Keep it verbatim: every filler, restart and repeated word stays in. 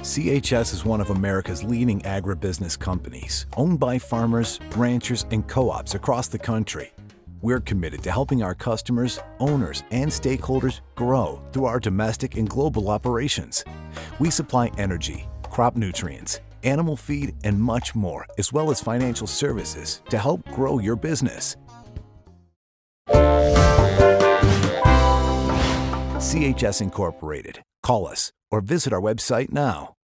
C H S is one of America's leading agribusiness companies, owned by farmers, ranchers, and co-ops across the country. We're committed to helping our customers, owners, and stakeholders grow through our domestic and global operations. We supply energy, crop nutrients, animal feed, and much more, as well as financial services to help grow your business. C H S Incorporated. Call us or visit our website now.